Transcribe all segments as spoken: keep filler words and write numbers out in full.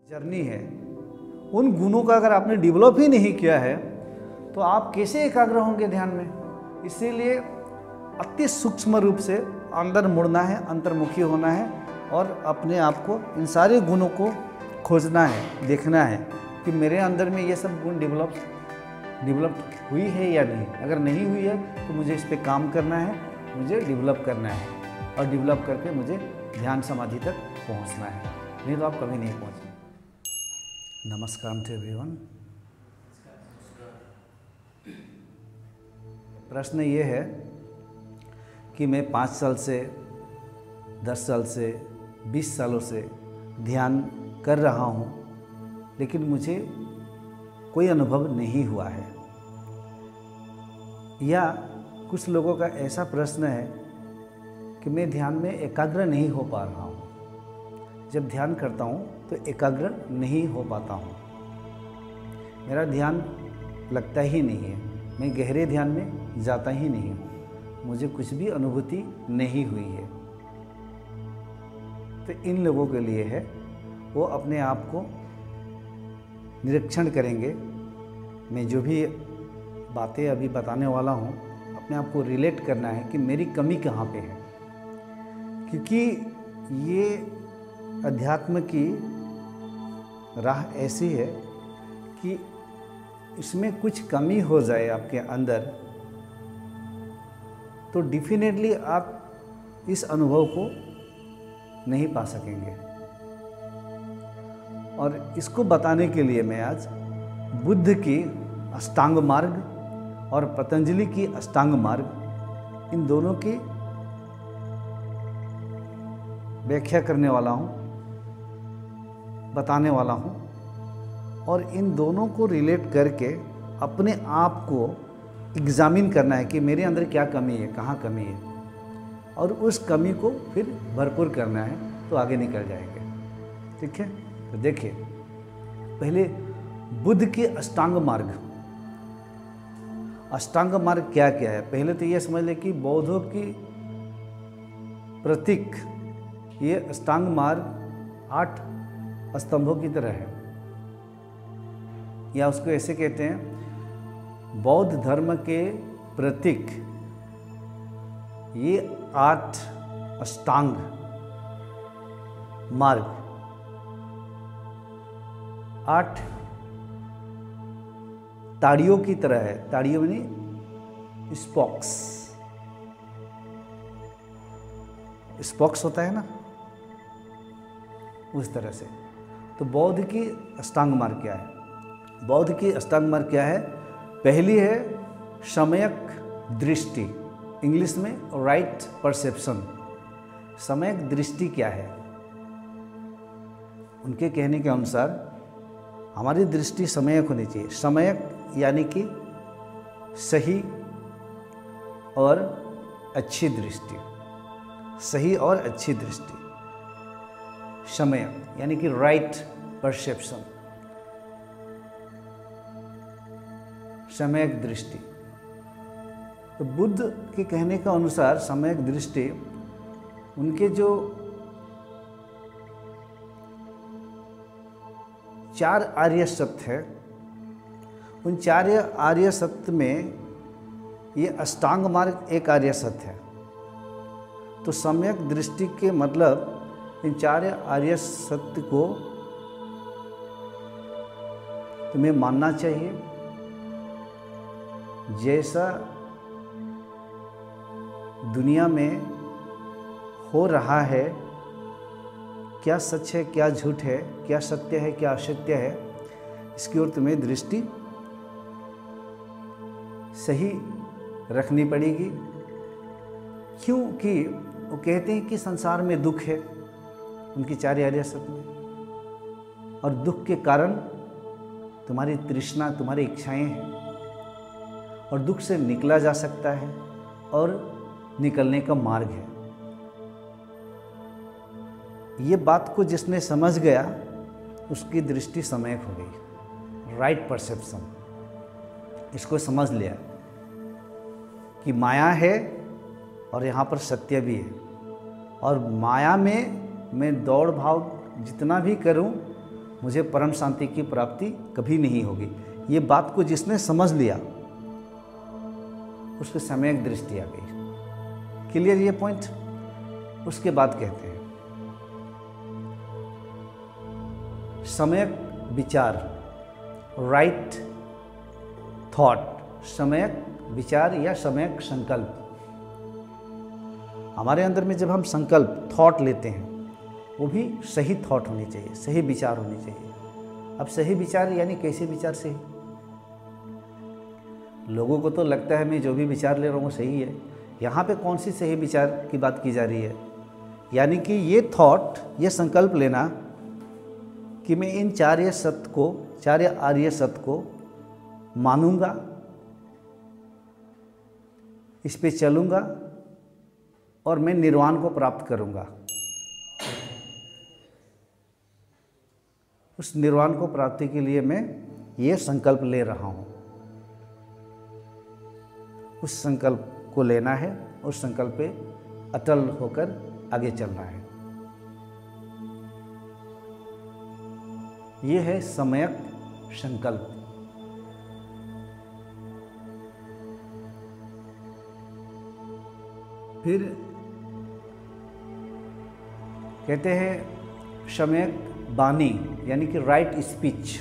Journey है, उन गुणों का अगर आपने डेवलप ही नहीं किया है तो आप कैसे एकाग्र होंगे ध्यान में। इसीलिए अति सूक्ष्म रूप से अंदर मुड़ना है, अंतर्मुखी होना है और अपने आप को इन सारे गुणों को खोजना है, देखना है कि मेरे अंदर में ये सब गुण डेवलप डेवलप हुई है या नहीं। अगर नहीं हुई है तो मुझे इस पर काम करना है, मुझे डेवलप करना है और डेवलप करके मुझे ध्यान समाधि तक पहुंचना है, नहीं तो आप कभी नहीं पहुंचे। नमस्कार टू एवरीवन। प्रश्न ये है कि मैं पाँच साल से, दस साल से, बीस सालों से ध्यान कर रहा हूँ, लेकिन मुझे कोई अनुभव नहीं हुआ है। या कुछ लोगों का ऐसा प्रश्न है कि मैं ध्यान में एकाग्र नहीं हो पा रहा हूँ, जब ध्यान करता हूँ तो एकाग्र नहीं हो पाता हूँ, मेरा ध्यान लगता ही नहीं है, मैं गहरे ध्यान में जाता ही नहीं हूँ, मुझे कुछ भी अनुभूति नहीं हुई है। तो इन लोगों के लिए है, वो अपने आप को निरीक्षण करेंगे। मैं जो भी बातें अभी बताने वाला हूँ, अपने आप को रिलेट करना है कि मेरी कमी कहाँ पे है, क्योंकि ये अध्यात्म की राह ऐसी है कि इसमें कुछ कमी हो जाए आपके अंदर तो डेफिनेटली आप इस अनुभव को नहीं पा सकेंगे। और इसको बताने के लिए मैं आज बुद्ध की अष्टांग मार्ग और पतंजलि की अष्टांग मार्ग, इन दोनों की व्याख्या करने वाला हूँ, बताने वाला हूँ। और इन दोनों को रिलेट करके अपने आप को एग्जामिन करना है कि मेरे अंदर क्या कमी है, कहाँ कमी है, और उस कमी को फिर भरपूर करना है, तो आगे निकल जाएंगे। ठीक है, तो देखिए पहले बुद्ध के अष्टांग मार्ग। अष्टांग मार्ग क्या क्या है, पहले तो ये समझ लें कि बौद्धों की प्रतीक ये अष्टांग मार्ग आठ स्तंभों की तरह है, या उसको ऐसे कहते हैं बौद्ध धर्म के प्रतीक ये आठ अष्टांग मार्ग, आठ ताड़ियों की तरह है। ताड़ियों में स्पॉक्स, स्पॉक्स होता है ना, उस तरह से। तो बौद्ध की अष्टांग मार्ग क्या है? बौद्ध की अष्टांग मार्ग क्या है? पहली है सम्यक दृष्टि, इंग्लिश में राइट परसेप्शन। सम्यक दृष्टि क्या है? उनके कहने के अनुसार हमारी दृष्टि सम्यक होनी चाहिए। सम्यक यानी कि सही और अच्छी दृष्टि, सही और अच्छी दृष्टि। सम्यक यानी कि राइट परसेप्शन, सम्यक दृष्टि। तो बुद्ध के कहने का अनुसार सम्यक दृष्टि, उनके जो चार आर्य सत्य है, उन चार आर्य सत्य में ये अष्टांग मार्ग एक आर्य सत्य है। तो सम्यक दृष्टि के मतलब इन चार आर्य सत्य को तुम्हें मानना चाहिए। जैसा दुनिया में हो रहा है, क्या सच है, क्या झूठ है, क्या सत्य है, क्या असत्य है, इसकी ओर तुम्हें दृष्टि सही रखनी पड़ेगी। क्योंकि वो कहते हैं कि संसार में दुख है, उनकी चार आर्य सत्य में, और दुख के कारण तुम्हारी तृष्णा, तुम्हारी इच्छाएं हैं, और दुख से निकला जा सकता है और निकलने का मार्ग है। ये बात को जिसने समझ गया उसकी दृष्टि सम्यक हो गई, राइट परसेप्शन। इसको समझ लिया कि माया है और यहाँ पर सत्य भी है, और माया में मैं दौड़ भाव जितना भी करूं मुझे परम शांति की प्राप्ति कभी नहीं होगी। ये बात को जिसने समझ लिया उसके सम्यक दृष्टि आ गई। क्लियर ये पॉइंट। उसके बाद कहते हैं सम्यक विचार, राइट थॉट, सम्यक विचार या सम्यक संकल्प। हमारे अंदर में जब हम संकल्प थॉट लेते हैं वो भी सही थॉट होनी चाहिए, सही विचार होनी चाहिए। अब सही विचार यानी कैसे विचार सही? लोगों को तो लगता है मैं जो भी विचार ले रहा हूँ वो सही है। यहाँ पे कौन सी सही विचार की बात की जा रही है? यानी कि ये थॉट, ये संकल्प लेना कि मैं इन चार्य सत्य को, चार्य आर्य सत्य को मानूंगा, इस पे चलूंगा और मैं निर्वाण को प्राप्त करूंगा। उस निर्वाण को प्राप्ति के लिए मैं ये संकल्प ले रहा हूँ। उस संकल्प को लेना है, उस संकल्प पे अटल होकर आगे चलना है। ये है सम्यक संकल्प। फिर कहते हैं सम्यक वाणी यानी कि राइट स्पीच।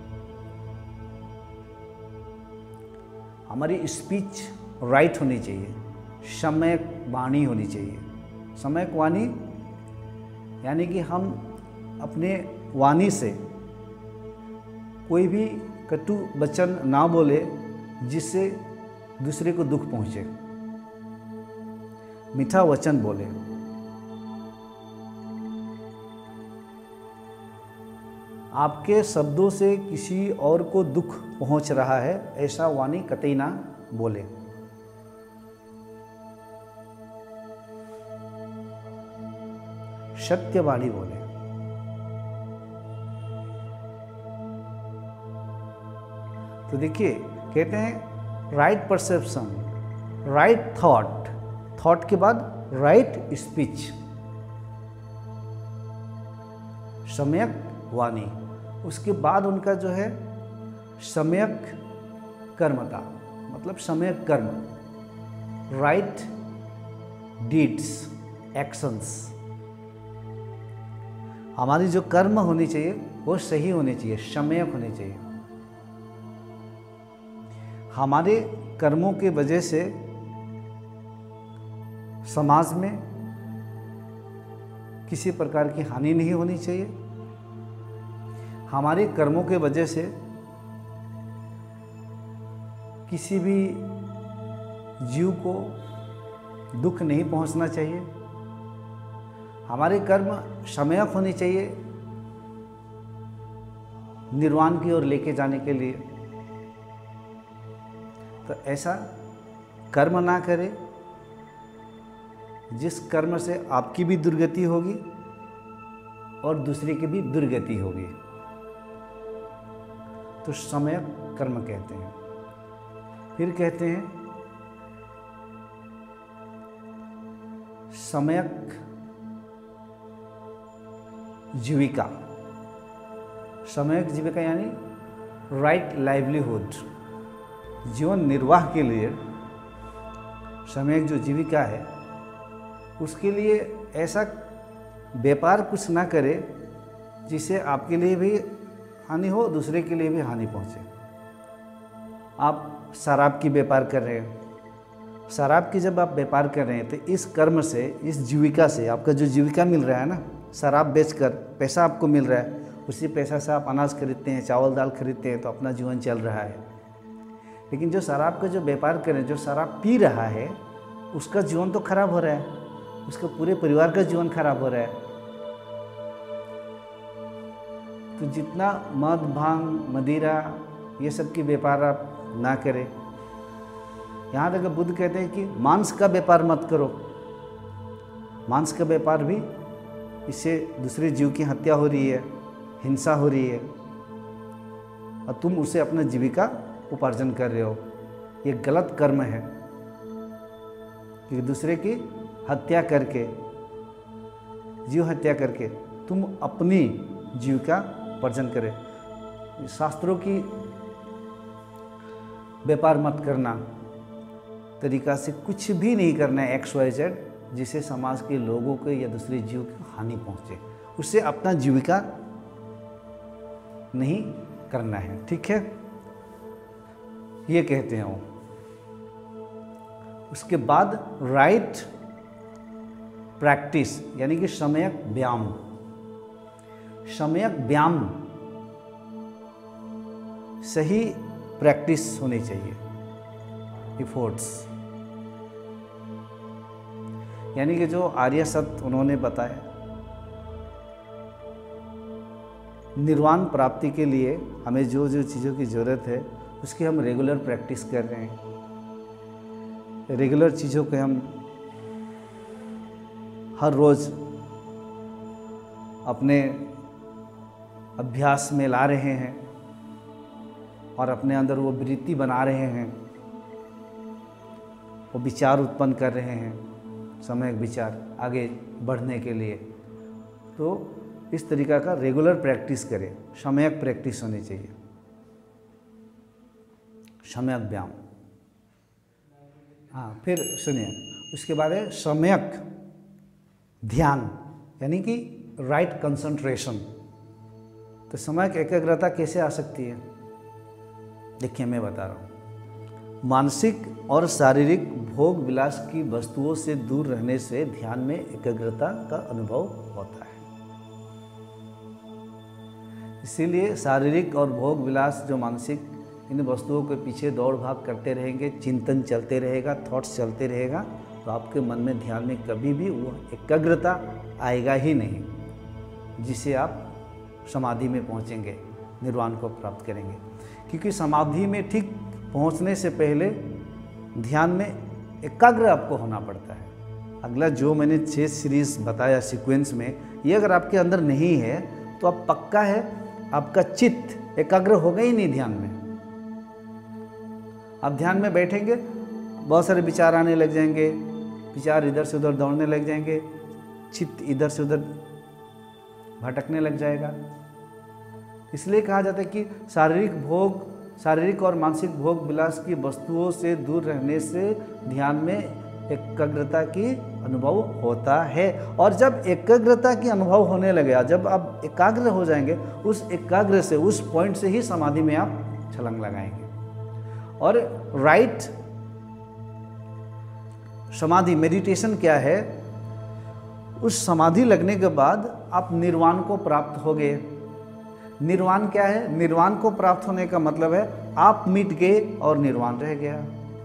हमारी स्पीच राइट होनी चाहिए, सम्यक वाणी होनी चाहिए। सम्यक वाणी यानी कि हम अपने वाणी से कोई भी कटु वचन ना बोले जिससे दूसरे को दुख पहुँचे, मीठा वचन बोले। आपके शब्दों से किसी और को दुख पहुंच रहा है ऐसा वाणी कतई ना बोले। सत्य वाणी बोले। तो देखिए कहते हैं right perception, right thought, thought के बाद राइट स्पीच, सम्यक वाणी। उसके बाद उनका जो है सम्यक कर्मता, मतलब सम्यक कर्म, राइट डीड्स, एक्शंस। हमारी जो कर्म होनी चाहिए वो सही होनी चाहिए, सम्यक होनी चाहिए। हमारे कर्मों के वजह से समाज में किसी प्रकार की हानि नहीं होनी चाहिए। हमारे कर्मों के वजह से किसी भी जीव को दुख नहीं पहुंचना चाहिए। हमारे कर्म सम्यक होने चाहिए निर्वाण की ओर लेके जाने के लिए। तो ऐसा कर्म ना करें जिस कर्म से आपकी भी दुर्गति होगी और दूसरे की भी दुर्गति होगी। तो सम्यक कर्म कहते हैं। फिर कहते हैं सम्यक जीविका। सम्यक जीविका यानी राइट लाइवलीहुड, जीवन निर्वाह के लिए सम्यक जो जीविका है उसके लिए ऐसा व्यापार कुछ ना करे जिससे आपके लिए भी हानि हो, दूसरे के लिए भी हानि पहुंचे। आप शराब की व्यापार कर रहे हैं, शराब की जब आप व्यापार कर रहे हैं तो इस कर्म से, इस जीविका से, आपका जो जीविका मिल रहा है ना, शराब बेचकर पैसा आपको मिल रहा है, उसी पैसा से आप अनाज खरीदते हैं, चावल दाल खरीदते हैं, तो अपना जीवन चल रहा है। लेकिन जो शराब का जो व्यापार कर रहे हैं, जो शराब पी रहा है, उसका जीवन तो खराब हो रहा है, उसके पूरे परिवार का जीवन खराब हो रहा है। तो जितना मद, भांग, मदिरा ये सब की व्यापार आप ना करें। यहाँ तक बुद्ध कहते हैं कि मांस का व्यापार मत करो। मांस का व्यापार भी, इससे दूसरे जीव की हत्या हो रही है, हिंसा हो रही है और तुम उसे अपना जीविका उपार्जन कर रहे हो। ये गलत कर्म है कि दूसरे की हत्या करके, जीव हत्या करके तुम अपनी जीविका उपार्जन करें। शास्त्रों की व्यापार मत करना, तरीका से कुछ भी नहीं करना है एक्स वाई जेड जिससे समाज के लोगों को या दूसरे जीव को हानि पहुंचे, उससे अपना जीविका नहीं करना है। ठीक है, ये कहते हैं वो। उसके बाद राइट प्रैक्टिस यानी कि सम्यक व्यायाम। सम्यक व्यायाम सही प्रैक्टिस होनी चाहिए, इफोर्ट्स, यानी कि जो आर्य सत्य उन्होंने बताया, निर्वाण प्राप्ति के लिए हमें जो जो चीज़ों की ज़रूरत है उसकी हम रेगुलर प्रैक्टिस कर रहे हैं। रेगुलर चीज़ों को हम हर रोज़ अपने अभ्यास में ला रहे हैं और अपने अंदर वो वृत्ति बना रहे हैं, वो विचार उत्पन्न कर रहे हैं, सम्यक विचार आगे बढ़ने के लिए। तो इस तरीका का रेगुलर प्रैक्टिस करें, सम्यक प्रैक्टिस होनी चाहिए, सम्यक व्यायाम। हाँ, फिर सुनिए, उसके बाद है सम्यक ध्यान यानी कि राइट कंसंट्रेशन। तो सम्यक एकाग्रता कैसे आ सकती है? देखिए मैं बता रहा हूँ। मानसिक और शारीरिक भोग विलास की वस्तुओं से दूर रहने से ध्यान में एकाग्रता का अनुभव होता है। इसीलिए शारीरिक और भोग विलास जो मानसिक इन वस्तुओं के पीछे दौड़ भाग करते रहेंगे, चिंतन चलते रहेगा, थॉट्स चलते रहेगा, तो आपके मन में ध्यान में कभी भी वो एकाग्रता आएगा ही नहीं, जिसे आप समाधि में पहुंचेंगे, निर्वाण को प्राप्त करेंगे। क्योंकि समाधि में ठीक पहुंचने से पहले ध्यान में एकाग्र आपको होना पड़ता है। अगला जो मैंने छह सीरीज बताया सीक्वेंस में, ये अगर आपके अंदर नहीं है तो आप पक्का है आपका चित्त एकाग्र होगा ही नहीं ध्यान में। आप ध्यान में बैठेंगे, बहुत सारे विचार आने लग जाएंगे, विचार इधर से उधर दौड़ने लग जाएंगे, चित्त इधर से उधर भटकने लग जाएगा। इसलिए कहा जाता है कि शारीरिक भोग शारीरिक और मानसिक भोग विलास की वस्तुओं से दूर रहने से ध्यान में एकाग्रता की अनुभव होता है। और जब एकाग्रता की अनुभव होने लगेगा, जब आप एकाग्र हो जाएंगे, उस एकाग्र से, उस पॉइंट से ही समाधि में आप छलांग लगाएंगे। और राइट समाधि मेडिटेशन क्या है? उस समाधि लगने के बाद आप निर्वाण को प्राप्त होगे। निर्वाण क्या है? निर्वाण को प्राप्त होने का मतलब है आप मिट गए और निर्वाण रह गया।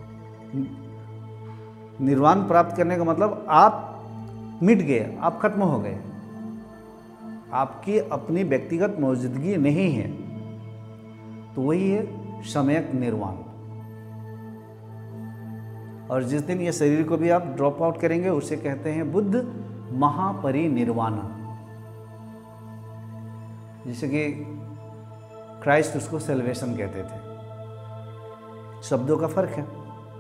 निर्वाण प्राप्त करने का मतलब आप मिट गए, आप खत्म हो गए, आपकी अपनी व्यक्तिगत मौजूदगी नहीं है। तो वही है सम्यक निर्वाण। और जिस दिन ये शरीर को भी आप ड्रॉप आउट करेंगे उसे कहते हैं बुद्ध महापरिनिर्वाण, जिसे कि क्राइस्ट उसको सेल्वेशन कहते थे। शब्दों का फर्क है।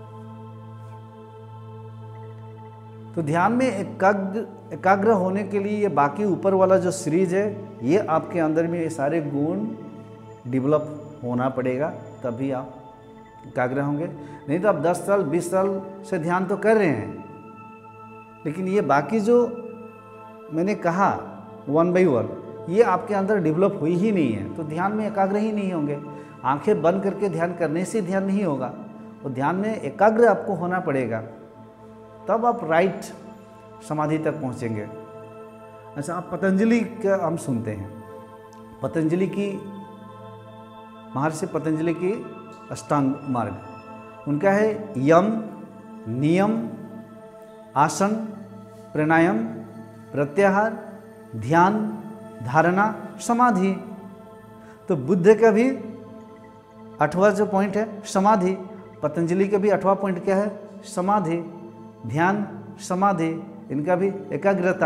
तो ध्यान में एकाग्र एकाग्र होने के लिए ये बाकी ऊपर वाला जो सीरीज है, ये आपके अंदर में ये सारे गुण डेवलप होना पड़ेगा, तभी आप एकाग्र होंगे। नहीं तो आप दस साल बीस साल से ध्यान तो कर रहे हैं, लेकिन ये बाकी जो मैंने कहा वन बाई वन, ये आपके अंदर डेवलप हुई ही नहीं है, तो ध्यान में एकाग्र ही नहीं होंगे। आंखें बंद करके ध्यान करने से ध्यान नहीं होगा, तो ध्यान में एकाग्र आपको होना पड़ेगा, तब आप राइट समाधि तक पहुंचेंगे। अच्छा, आप पतंजलि का हम सुनते हैं, पतंजलि की महर्षि पतंजलि की अष्टांग मार्ग, उनका है यम, नियम, आसन, प्राणायाम, प्रत्याहार, ध्यान, धारणा, समाधि। तो बुद्ध का भी आठवां जो पॉइंट है समाधि, पतंजलि का भी आठवां पॉइंट क्या है? समाधि, ध्यान, समाधि। इनका भी एकाग्रता,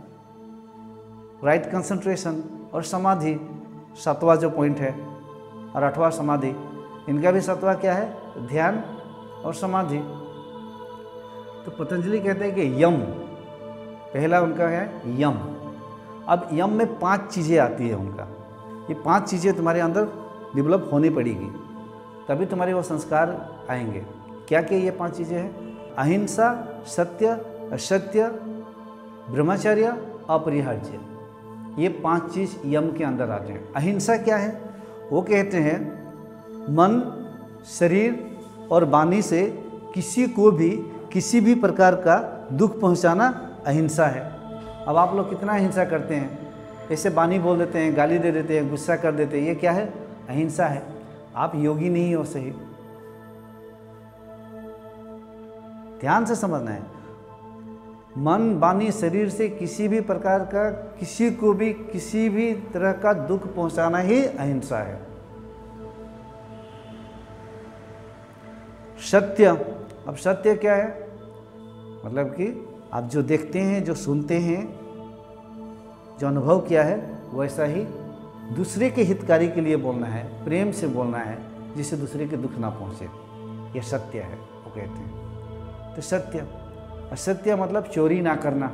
राइट कंसंट्रेशन और समाधि सातवां जो पॉइंट है, और आठवां समाधि। इनका भी सातवां क्या है? ध्यान और समाधि। तो पतंजलि कहते हैं कि यम, पहला उनका है यम। अब यम में पांच चीज़ें आती है उनका। ये पांच चीज़ें तुम्हारे अंदर डेवलप होनी पड़ेगी, तभी तुम्हारे वो संस्कार आएंगे। क्या क्या ये पांच चीज़ें हैं? अहिंसा, सत्य, असत्य, ब्रह्मचर्य, अपरिहार्य। ये पांच चीज़ यम के अंदर आते हैं। अहिंसा क्या है? वो कहते हैं मन, शरीर और वाणी से किसी को भी किसी भी प्रकार का दुख पहुंचाना अहिंसा है। अब आप लोग कितना अहिंसा करते हैं? ऐसे वाणी बोल देते हैं, गाली दे देते हैं, गुस्सा कर देते हैं, ये क्या है? अहिंसा है। आप योगी नहीं हो सही, ध्यान से समझना है। मन, वाणी, शरीर से किसी भी प्रकार का किसी को भी किसी भी तरह का दुख पहुंचाना ही अहिंसा है। सत्य, अब सत्य क्या है? मतलब कि आप जो देखते हैं, जो सुनते हैं, जो अनुभव किया है, वैसा ही दूसरे के हितकारी के लिए बोलना है, प्रेम से बोलना है, जिससे दूसरे के दुख ना पहुंचे। यह सत्य है, वो कहते हैं। तो सत्य, असत्य मतलब चोरी ना करना,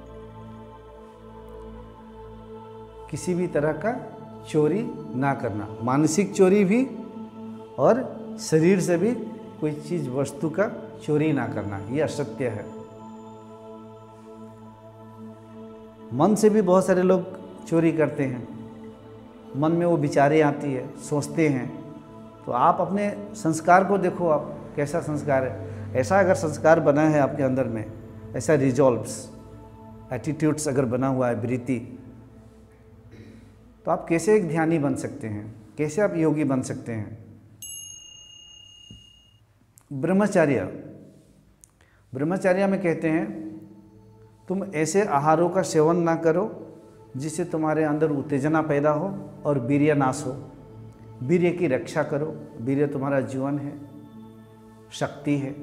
किसी भी तरह का चोरी ना करना, मानसिक चोरी भी और शरीर से भी कोई चीज वस्तु का चोरी ना करना, यह असत्य है। मन से भी बहुत सारे लोग चोरी करते हैं। मन में वो विचारें आती है, सोचते हैं। तो आप अपने संस्कार को देखो, आप कैसा संस्कार है। ऐसा अगर संस्कार बना है आपके अंदर में, ऐसा रिजॉल्व्स, एटीट्यूड्स अगर बना हुआ है, वृत्ति, तो आप कैसे एक ध्यानी बन सकते हैं? कैसे आप योगी बन सकते हैं? ब्रह्मचर्य, ब्रह्मचर्य में कहते हैं तुम ऐसे आहारों का सेवन ना करो जिससे तुम्हारे अंदर उत्तेजना पैदा हो और वीर्य नाश हो। वीर्य की रक्षा करो, वीर्य तुम्हारा जीवन है, शक्ति है।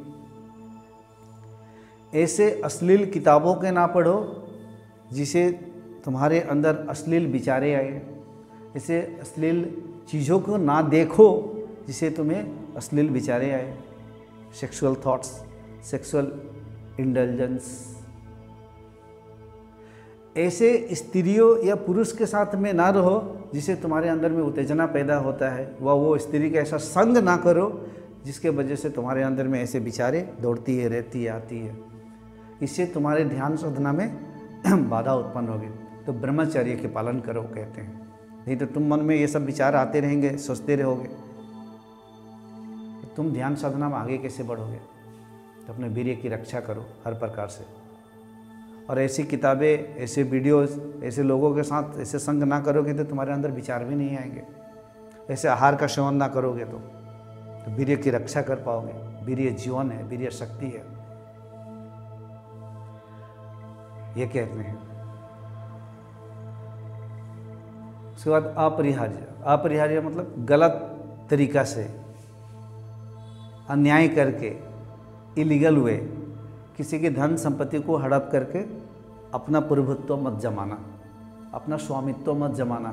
ऐसे अश्लील किताबों के ना पढ़ो जिसे तुम्हारे अंदर अश्लील विचारे आए। ऐसे अश्लील चीज़ों को ना देखो जिसे तुम्हें अश्लील विचारे आए। Sexual thoughts, sexual indulgence. ऐसे स्त्रियों या पुरुष के साथ में ना रहो जिसे तुम्हारे अंदर में उत्तेजना पैदा होता है। वह वो स्त्री का ऐसा संग ना करो जिसके वजह से तुम्हारे अंदर में ऐसे विचारे दौड़ती है, रहती है, आती है। इससे तुम्हारे ध्यान साधना में बाधा उत्पन्न होगी। तो ब्रह्मचर्य के पालन करो कहते हैं, नहीं तो तुम मन में ये सब विचार आते रहेंगे, सोचते रहोगे, तो तुम ध्यान साधना में आगे कैसे बढ़ोगे? तो अपने वीर्य की रक्षा करो हर प्रकार से। और ऐसी किताबें, ऐसे वीडियोस, ऐसे लोगों के साथ ऐसे संग ना करोगे तो तुम्हारे अंदर विचार भी नहीं आएंगे। ऐसे आहार का सेवन ना करोगे तो, तो वीर्य की रक्षा कर पाओगे। वीर्य जीवन है, वीर्य शक्ति है, ये कहते हैं। उसके बाद अपरिहार्य, अपरिहार्य मतलब गलत तरीका से, अन्याय करके, इलीगल वे किसी की धन संपत्ति को हड़प करके अपना प्रभुत्व मत जमाना, अपना स्वामित्व मत जमाना।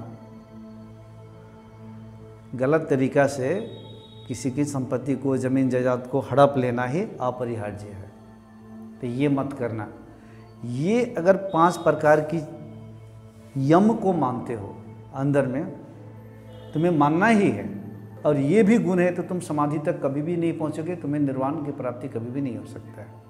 गलत तरीका से किसी की संपत्ति को, जमीन जायदाद को हड़प लेना ही अपरिहार्य है। तो ये मत करना। ये अगर पांच प्रकार की यम को मानते हो अंदर में, तुम्हें मानना ही है, और ये भी गुण है, तो तुम समाधि तक कभी भी नहीं पहुंचोगे, तुम्हें निर्वाण की प्राप्ति कभी भी नहीं हो सकता है।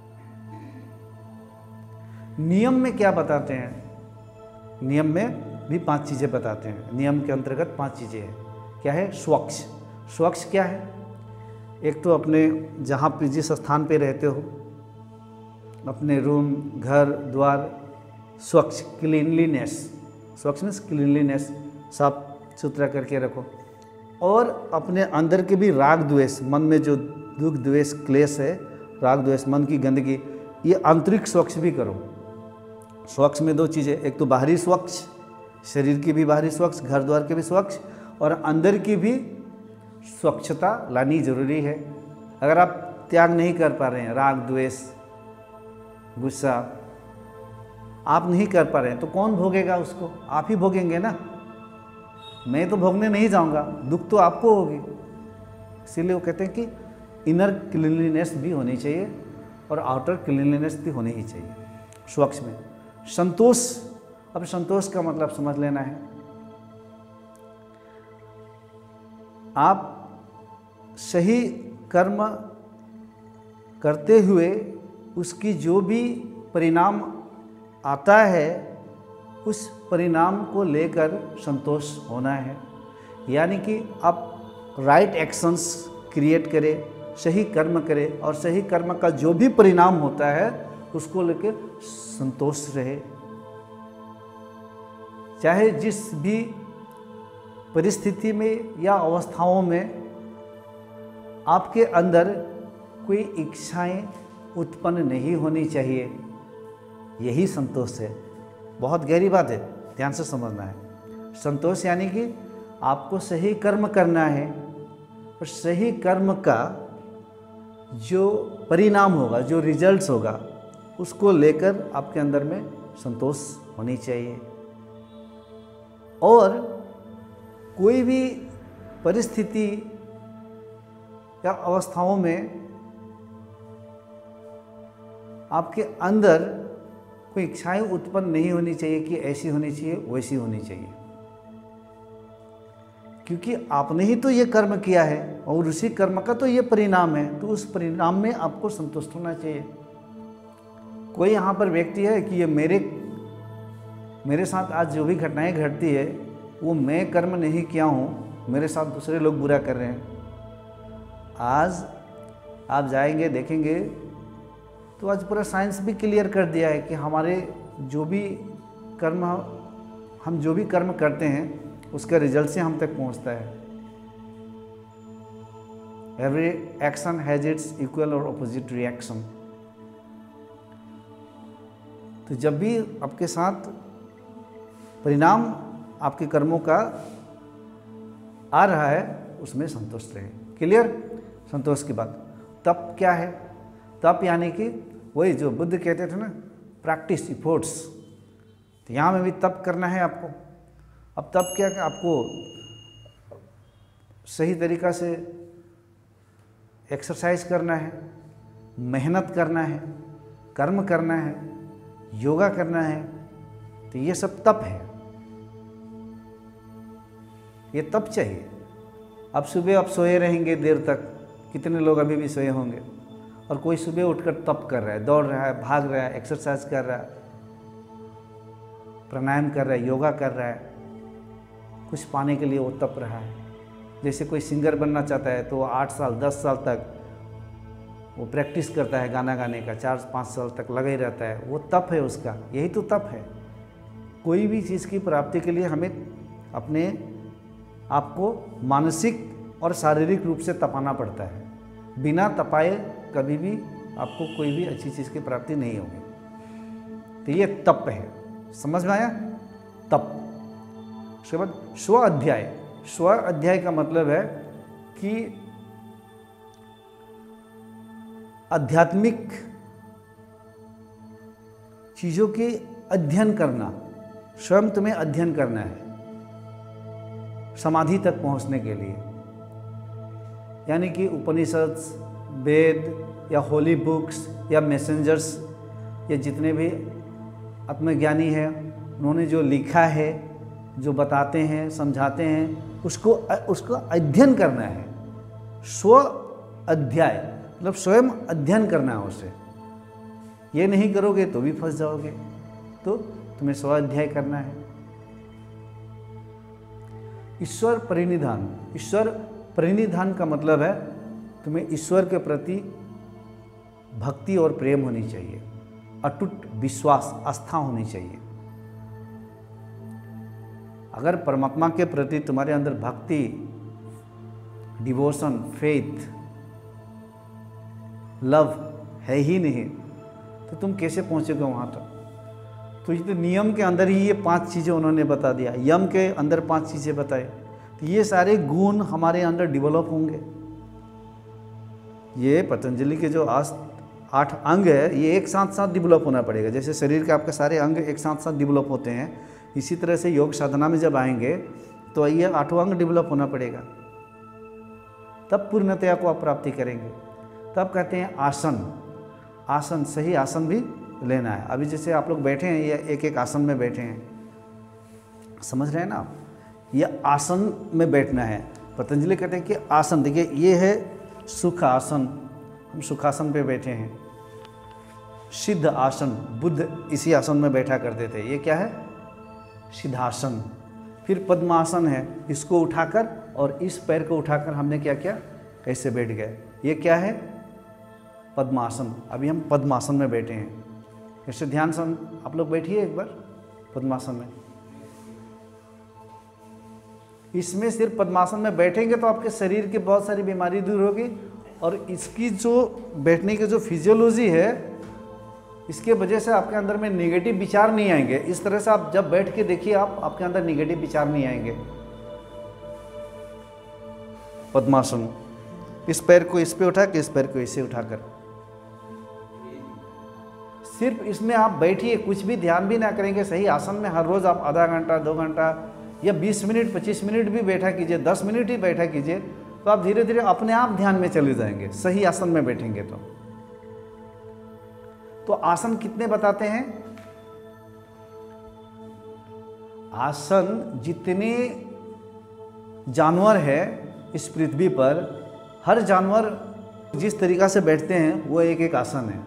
नियम में क्या बताते हैं? नियम में भी पांच चीज़ें बताते हैं। नियम के अंतर्गत पांच चीज़ें हैं। क्या है? स्वच्छ। स्वच्छ क्या है? एक तो अपने जहाँ पे जिस स्थान पे रहते हो, अपने रूम, घर, द्वार, स्वच्छ, क्लीनलीनेस। स्वच्छ मीन्स क्लीनलीनेस, साफ सुथरा करके रखो। और अपने अंदर के भी राग द्वेष, मन में जो दुख द्वेष क्लेश है, राग द्वेष, मन की गंदगी, ये आंतरिक स्वच्छ भी करो। स्वच्छ में दो चीज़ें, एक तो बाहरी स्वच्छ, शरीर की भी बाहरी स्वच्छ, घर द्वार के भी स्वच्छ, और अंदर की भी स्वच्छता लानी जरूरी है। अगर आप त्याग नहीं कर पा रहे हैं, राग द्वेष, गुस्सा आप नहीं कर पा रहे हैं, तो कौन भोगेगा उसको? आप ही भोगेंगे ना। मैं तो भोगने नहीं जाऊंगा, दुख तो आपको होगी। इसीलिए वो कहते हैं कि इनर क्लीनलीनेस भी होनी चाहिए और आउटर क्लीनलीनेस भी होनी ही चाहिए। स्वच्छ में संतोष, अब संतोष का मतलब समझ लेना है। आप सही कर्म करते हुए उसकी जो भी परिणाम आता है उस परिणाम को लेकर संतोष होना है। यानी कि आप राइट एक्शंस क्रिएट करें, सही कर्म करें और सही कर्म का जो भी परिणाम होता है उसको लेकर संतोष रहे। चाहे जिस भी परिस्थिति में या अवस्थाओं में आपके अंदर कोई इच्छाएं उत्पन्न नहीं होनी चाहिए, यही संतोष है। बहुत गहरी बात है, ध्यान से समझना है। संतोष यानी कि आपको सही कर्म करना है और सही कर्म का जो परिणाम होगा, जो रिजल्ट्स होगा, उसको लेकर आपके अंदर में संतोष होनी चाहिए। और कोई भी परिस्थिति या अवस्थाओं में आपके अंदर कोई इच्छाएं उत्पन्न नहीं होनी चाहिए कि ऐसी होनी चाहिए, वैसी होनी चाहिए, क्योंकि आपने ही तो ये कर्म किया है और उसी कर्म का तो ये परिणाम है, तो उस परिणाम में आपको संतुष्ट होना चाहिए। कोई यहाँ पर व्यक्ति है कि ये मेरे मेरे साथ आज जो भी घटनाएं घटती है वो मैं कर्म नहीं किया हूँ, मेरे साथ दूसरे लोग बुरा कर रहे हैं। आज आप जाएंगे देखेंगे तो आज पूरा साइंस भी क्लियर कर दिया है कि हमारे जो भी कर्म हम जो भी कर्म करते हैं उसका रिजल्ट से हम तक पहुंचता है। Every action has its equal और ऑपोजिट रिएक्शन। तो जब भी आपके साथ परिणाम आपके कर्मों का आ रहा है उसमें संतुष्ट रहे। क्लियर? संतोष की बात। तप क्या है? तप यानी कि वही जो बुद्ध कहते थे ना, प्रैक्टिस इफोर्ट्स। तो यहाँ में भी तप करना है आपको। अब तप क्या कि आपको सही तरीक़ा से एक्सरसाइज करना है, मेहनत करना है, कर्म करना है, योगा करना है। तो ये सब तप है, ये तप चाहिए। अब सुबह आप सोए रहेंगे देर तक, कितने लोग अभी भी सोए होंगे, और कोई सुबह उठकर तप कर रहा है, दौड़ रहा है, भाग रहा है, एक्सरसाइज कर रहा है, प्राणायाम कर रहा है, योगा कर रहा है, कुछ पाने के लिए वो तप रहा है। जैसे कोई सिंगर बनना चाहता है तो वो आठ साल दस साल तक वो प्रैक्टिस करता है गाना गाने का, चार पाँच साल तक लगा ही रहता है, वो तप है उसका। यही तो तप है। कोई भी चीज़ की प्राप्ति के लिए हमें अपने आपको मानसिक और शारीरिक रूप से तपाना पड़ता है। बिना तपाए कभी भी आपको कोई भी अच्छी चीज़ की प्राप्ति नहीं होगी। तो ये तप है। समझ में आया? तप। उसके बाद स्व अध्याय। स्व अध्याय का मतलब है कि आध्यात्मिक चीज़ों के अध्ययन करना। स्वयं तुम्हें अध्ययन करना है समाधि तक पहुंचने के लिए। यानी कि उपनिषद, वेद या होली बुक्स या मैसेंजर्स या जितने भी आत्मज्ञानी हैं उन्होंने जो लिखा है, जो बताते हैं, समझाते हैं, उसको उसको अध्ययन करना है। स्व अध्याय मतलब स्वयं अध्ययन करना है उसे। ये नहीं करोगे तो भी फंस जाओगे। तो तुम्हें स्व अध्याय करना है। ईश्वर परिनिधान। ईश्वर परिनिधान का मतलब है तुम्हें ईश्वर के प्रति भक्ति और प्रेम होनी चाहिए, अटूट विश्वास, आस्था होनी चाहिए। अगर परमात्मा के प्रति तुम्हारे अंदर भक्ति, डिवोशन, फेथ, लव है ही नहीं तो तुम कैसे पहुंचोगे वहां तक? तो ये तो नियम के अंदर ही ये पांच चीज़ें उन्होंने बता दिया, यम के अंदर पांच चीज़ें बताए। तो ये सारे गुण हमारे अंदर डेवलप होंगे। ये पतंजलि के जो आज आठ अंग है ये एक साथ साथ डेवलप होना पड़ेगा। जैसे शरीर के आपके सारे अंग एक साथ साथ डेवलप होते हैं, इसी तरह से योग साधना में जब आएंगे तो ये आठों अंग डेवलप होना पड़ेगा, तब पूर्णतया को आप प्राप्ति करेंगे। तब कहते हैं आसन। आसन, सही आसन भी लेना है। अभी जैसे आप लोग बैठे हैं, ये एक एक आसन में बैठे हैं, समझ रहे हैं ना आप? ये आसन में बैठना है। पतंजलि कहते हैं कि आसन, देखिए ये है सुख आसन, हम सुखासन पे बैठे हैं। सिद्ध आसन, बुद्ध इसी आसन में बैठा करते थे, ये क्या है? सिद्धासन। फिर पद्मासन है, इसको उठाकर और इस पैर को उठाकर हमने क्या किया? कैसे बैठ गए, ये क्या है? पद्मासन। अभी हम पद्मासन में बैठे हैं। ऐसे ध्यान से आप लोग बैठिए एक बार पद्मासन में। इसमें सिर्फ पद्मासन में बैठेंगे तो आपके शरीर की बहुत सारी बीमारी दूर होगी, और इसकी जो बैठने की जो फिजियोलॉजी है, इसके वजह से आपके अंदर में नेगेटिव विचार नहीं आएंगे। इस तरह से आप जब बैठ के देखिए, आप आपके अंदर नेगेटिव विचार नहीं आएंगे। पद्मासन, इस पैर को इस पे उठा के इस पैर को इसे उठाकर, सिर्फ इसमें आप बैठिए, कुछ भी ध्यान भी ना करेंगे। सही आसन में हर रोज आप आधा घंटा, दो घंटा या बीस मिनट, पच्चीस मिनट भी बैठा कीजिए, दस मिनट ही बैठा कीजिए, तो आप धीरे धीरे अपने आप ध्यान में चले जाएंगे, सही आसन में बैठेंगे तो। तो आसन कितने बताते हैं? आसन जितने जानवर है इस पृथ्वी पर, हर जानवर जिस तरीका से बैठते हैं वो एक एक आसन है।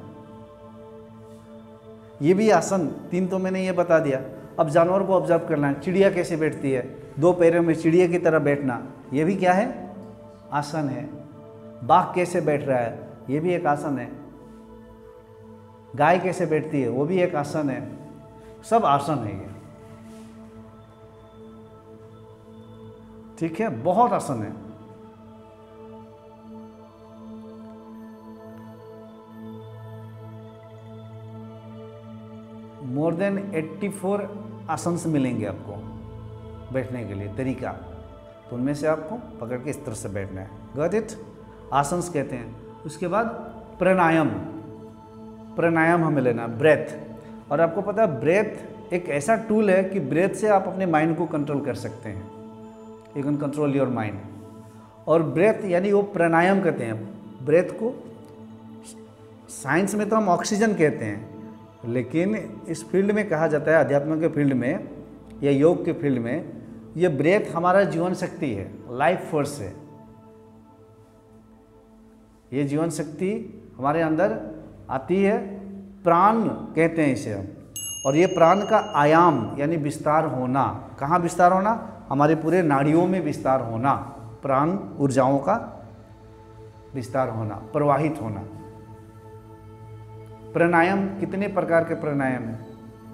ये भी आसन, तीन तो मैंने ये बता दिया। अब जानवर को ऑब्जर्व करना है, चिड़िया कैसे बैठती है, दो पैरों में चिड़िया की तरह बैठना, ये भी क्या है? आसन है। बाघ कैसे बैठ रहा है, ये भी एक आसन है। गाय कैसे बैठती है, वो भी एक आसन है। सब आसन है ये, ठीक है, बहुत आसन है। मोर देन चौरासी आसन्स मिलेंगे आपको बैठने के लिए तरीका, तो उनमें से आपको पकड़ के इस तरह से बैठना है। Got it? आसन्स कहते हैं। उसके बाद प्राणायाम, प्राणायाम हमें लेना, ब्रेथ। और आपको पता है ब्रेथ एक ऐसा टूल है कि ब्रेथ से आप अपने माइंड को कंट्रोल कर सकते हैं। You can control your mind. और ब्रेथ यानी वो प्राणायाम कहते हैं। ब्रेथ को साइंस में तो हम ऑक्सीजन कहते हैं, लेकिन इस फील्ड में कहा जाता है, अध्यात्म के फील्ड में या योग के फील्ड में, ये ब्रेथ हमारा जीवन शक्ति है, लाइफ फोर्स है। ये जीवन शक्ति हमारे अंदर आती है, प्राण कहते हैं इसे हम। और ये प्राण का आयाम यानी विस्तार होना, कहाँ विस्तार होना? हमारे पूरे नाड़ियों में विस्तार होना, प्राण ऊर्जाओं का विस्तार होना, प्रवाहित होना। प्राणायाम, कितने प्रकार के प्राणायाम हैं?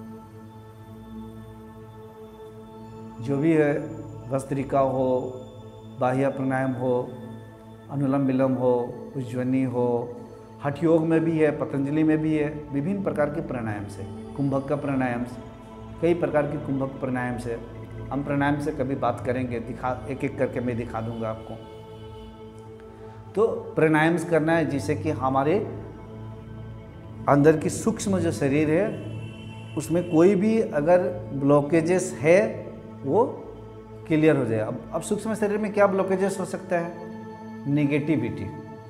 जो भी है, भस्त्रिका हो, बाह्य प्राणायाम हो, अनुलोम विलोम हो, उज्जवनी हो, हठ योग में भी है, पतंजलि में भी है, विभिन्न प्रकार के प्राणायाम से। कुंभक का प्राणायाम, कई प्रकार के कुंभक प्राणायाम से। हम प्राणायाम से कभी बात करेंगे, दिखा एक एक करके मैं दिखा दूंगा आपको। तो प्राणायाम करना है जिससे कि हमारे अंदर की सूक्ष्म जो शरीर है उसमें कोई भी अगर ब्लॉकेजेस है वो क्लियर हो जाए। अब अब सूक्ष्म शरीर में क्या ब्लॉकेजेस हो सकता है? नेगेटिविटी।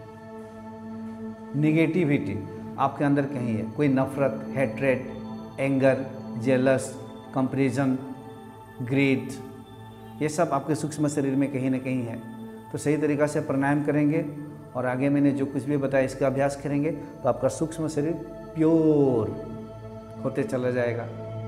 नेगेटिविटी आपके अंदर कहीं है, कोई नफरत, hatred, anger, jealous, comparison, greed, ये सब आपके सूक्ष्म शरीर में कहीं ना कहीं है। तो सही तरीक़ा से प्राणायाम करेंगे और आगे मैंने जो कुछ भी बताया इसका अभ्यास करेंगे तो आपका सूक्ष्म शरीर प्योर होते चला जाएगा,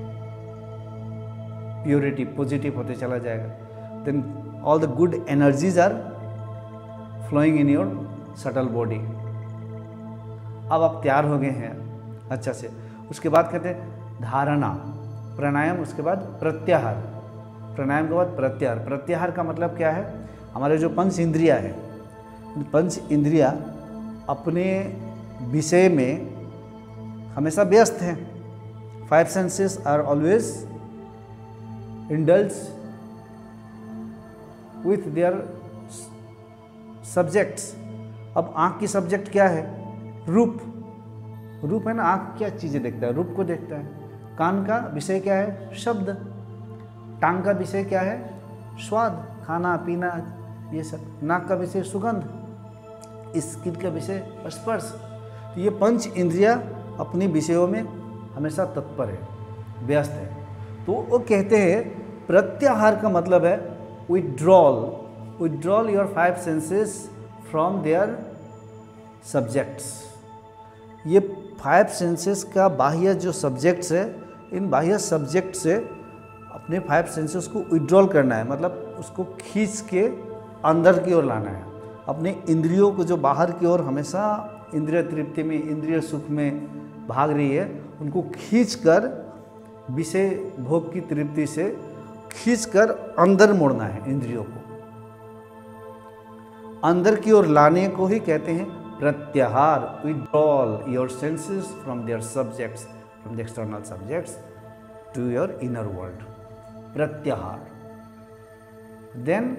प्योरिटी, पॉजिटिव होते चला जाएगा। Then all the good energies are flowing in your subtle body. अब आप तैयार हो गए हैं अच्छा से। उसके बाद कहते हैं धारणा, प्राणायाम, उसके बाद प्रत्याहार। प्राणायाम के बाद प्रत्याहार। प्रत्याहार का मतलब क्या है? हमारे जो पंच इंद्रिया है, पंच इंद्रिया अपने विषय में हमेशा व्यस्त हैं। Five senses are always indulge with their subjects. अब आँख की सब्जेक्ट क्या है? रूप। रूप है ना, आँख क्या चीज़ें देखता है? रूप को देखता है। कान का विषय क्या है? शब्द। टांग का विषय क्या है? स्वाद, खाना पीना, ये सब। नाक का विषय सुगंध। स्किन का विषय स्पर्श। तो ये पंच इंद्रिया अपनी विषयों में हमेशा तत्पर है, व्यस्त है। तो वो कहते हैं प्रत्याहार का मतलब है withdrawal, withdrawal your five senses from their subjects. ये फाइव सेंसेस का बाह्य जो सब्जेक्ट्स है, इन बाह्य सब्जेक्ट से अपने फाइव सेंसेस को विड्रॉल करना है, मतलब उसको खींच के अंदर की ओर लाना है। अपने इंद्रियों को जो बाहर की ओर हमेशा इंद्रिय तृप्ति में, इंद्रिय सुख में भाग रही है, उनको खींचकर विषय भोग की तृप्ति से खींचकर अंदर मोड़ना है। इंद्रियों को अंदर की ओर लाने को ही कहते हैं pratyahara. Withdrawal your senses from their subjects, from the external subjects to your inner world, pratyahara. Then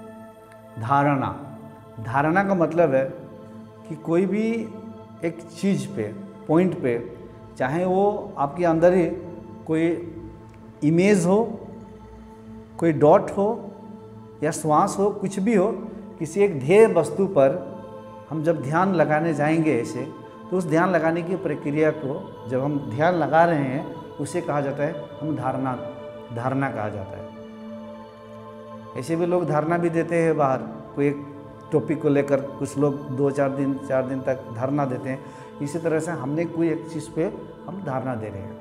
dharana. Dharana का मतलब है कि कोई भी एक चीज़ पे, पॉइंट पे, चाहे वो आपके अंदर ही कोई इमेज हो, कोई डॉट हो या श्वास हो, कुछ भी हो, किसी एक ध्येय वस्तु पर हम जब ध्यान लगाने जाएंगे ऐसे, तो उस ध्यान लगाने की प्रक्रिया को जब हम ध्यान लगा रहे हैं उसे कहा जाता है, हम धारणा धारणा कहा जाता है। ऐसे भी लोग धारणा भी देते हैं बाहर, कोई एक टॉपिक को लेकर कुछ लोग दो चार दिन चार दिन तक धारणा देते हैं। इसी तरह से हमने कोई एक चीज़ पे हम धारणा दे रहे हैं।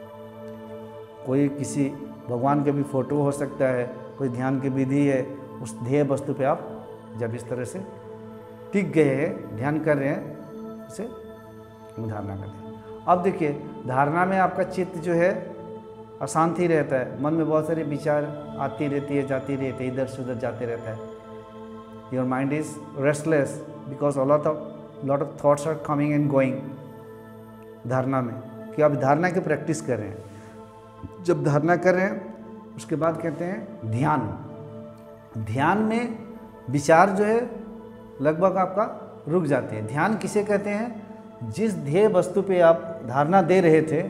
कोई किसी भगवान के भी फोटो हो सकता है, कोई ध्यान की विधि है, उस ध्येय वस्तु पे आप जब इस तरह से टिक गए हैं, ध्यान कर रहे हैं, उसे हम धारणा करते हैं। अब देखिए, धारणा में आपका चित्त जो है अशांत ही रहता है, मन में बहुत सारे विचार आती रहती है, जाती रहती है, इधर से उधर जाते रहता है। Your mind is restless because a lot of lot of thoughts are coming and going. Dharana में कि आप धारणा की प्रैक्टिस कर रहे हैं। जब धारणा कर रहे हैं उसके बाद कहते हैं ध्यान। ध्यान में विचार जो है लगभग आपका रुक जाते हैं। ध्यान किसे कहते हैं? जिस ध्येय वस्तु पे आप धारणा दे रहे थे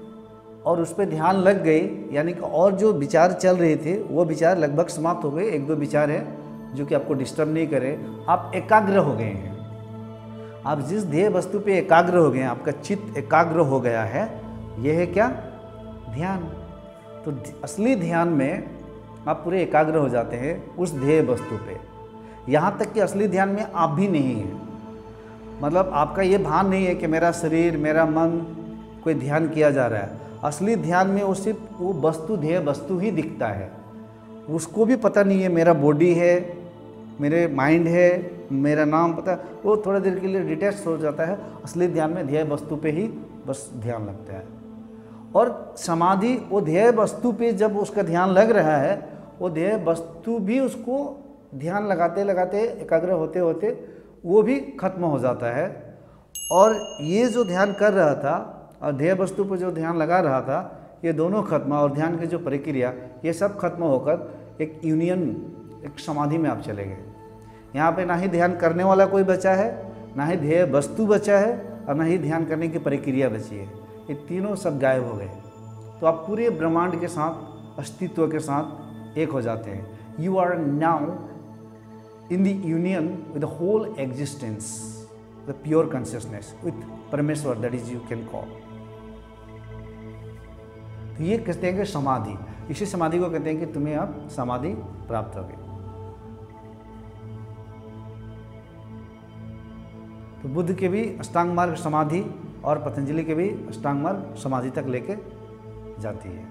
और उस पर ध्यान लग गई, यानी कि और जो विचार चल रहे थे वो विचार लगभग समाप्त हो गए। एक दो विचार हैं जो कि आपको डिस्टर्ब नहीं करे, आप एकाग्र हो गए हैं। आप जिस ध्येय वस्तु पे एकाग्र हो गए हैं, आपका चित्त एकाग्र हो गया है, यह है क्या? ध्यान। तो असली ध्यान में आप पूरे एकाग्र हो जाते हैं उस ध्येय वस्तु पे। यहाँ तक कि असली ध्यान में आप भी नहीं हैं, मतलब आपका ये भान नहीं है कि मेरा शरीर, मेरा मन कोई ध्यान किया जा रहा है। असली ध्यान में वो सिर्फ वो वस्तु, ध्येय वस्तु ही दिखता है। उसको भी पता नहीं है मेरा बॉडी है, मेरे माइंड है, मेरा नाम पता, वो थोड़ा देर के लिए डिटैच हो जाता है। असली ध्यान में ध्येय वस्तु पे ही बस ध्यान लगता है। और समाधि, वो ध्येय वस्तु पे जब उसका ध्यान लग रहा है, वो ध्येय वस्तु भी उसको ध्यान लगाते लगाते एकाग्र होते होते वो भी खत्म हो जाता है। और ये जो ध्यान कर रहा था और ध्येय वस्तु पर जो ध्यान लगा रहा था, ये दोनों खत्म, और ध्यान की जो प्रक्रिया, ये सब खत्म होकर एक यूनियन, एक समाधि में आप चले गए। यहाँ पे ना ही ध्यान करने वाला कोई बचा है, ना ही ध्येय वस्तु बचा है, और ना ही ध्यान करने की प्रक्रिया बची है। ये तीनों सब गायब हो गए। तो आप पूरे ब्रह्मांड के साथ, अस्तित्व के साथ एक हो जाते हैं। You are now in the union with the whole existence, the pure consciousness, with Parameshwar, that is you can call. तो ये कहते हैं कि समाधि, इसी समाधि को कहते हैं कि तुम्हें अब समाधि प्राप्त हो गई। तो बुद्ध के भी अष्टांग मार्ग समाधि और पतंजलि के भी अष्टांग मार्ग समाधि तक लेके जाती है।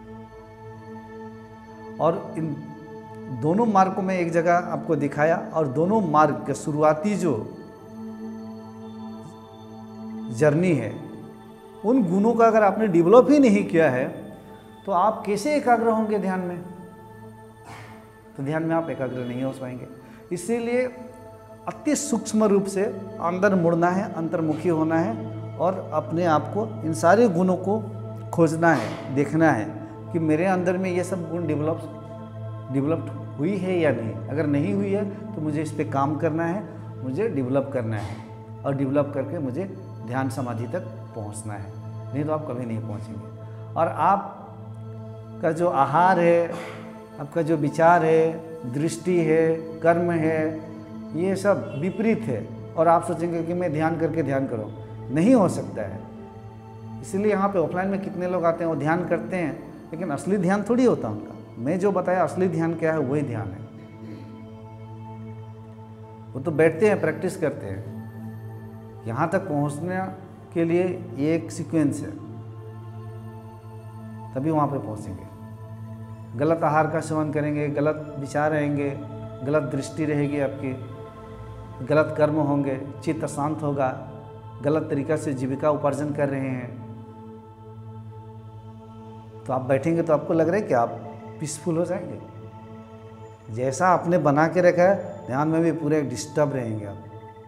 और इन दोनों मार्ग को मैं एक जगह आपको दिखाया, और दोनों मार्ग का शुरुआती जो जर्नी है, उन गुणों का अगर आपने डेवलप ही नहीं किया है तो आप कैसे एकाग्र होंगे ध्यान में? तो ध्यान में आप एकाग्र नहीं हो पाएंगे। इसीलिए अति सूक्ष्म रूप से अंदर मुड़ना है, अंतर्मुखी होना है, और अपने आप को, इन सारे गुणों को खोजना है, देखना है कि मेरे अंदर में ये सब गुण डेवलप डेवलप्ड हुई है या नहीं। अगर नहीं हुई है तो मुझे इस पे काम करना है, मुझे डेवलप करना है, और डेवलप करके मुझे ध्यान समाधि तक पहुंचना है, नहीं तो आप कभी नहीं पहुंचेंगे। और आपका जो आहार है, आपका जो विचार है, दृष्टि है, कर्म है, ये सब विपरीत है, और आप सोचेंगे कि मैं ध्यान करके ध्यान करूं, नहीं हो सकता है। इसलिए यहाँ पे ऑफलाइन में कितने लोग आते हैं, वो ध्यान करते हैं, लेकिन असली ध्यान थोड़ी होता उनका। मैं जो बताया असली ध्यान क्या है, वही ध्यान है। वो तो बैठते हैं, प्रैक्टिस करते हैं। यहाँ तक पहुँचने के लिए ये एक सीक्वेंस है, तभी वहाँ पे पहुँचेंगे। गलत आहार का सेवन करेंगे, गलत विचार रहेंगे, गलत दृष्टि रहेगी आपकी, गलत कर्म होंगे, चित्त अशांत होगा, गलत तरीक़ा से जीविका उपार्जन कर रहे हैं, तो आप बैठेंगे तो आपको लग रहा है कि आप पीसफुल हो जाएंगे। जैसा आपने बना के रखा है ध्यान में भी पूरे डिस्टर्ब रहेंगे आप।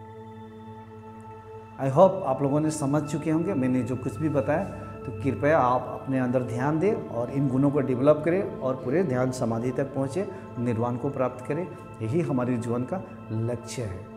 आई होप आप लोगों ने समझ चुके होंगे मैंने जो कुछ भी बताया, तो कृपया आप अपने अंदर ध्यान दें और इन गुणों को डेवलप करें और पूरे ध्यान समाधि तक पहुँचे, निर्वाण को प्राप्त करें। यही हमारे जीवन का लक्ष्य है।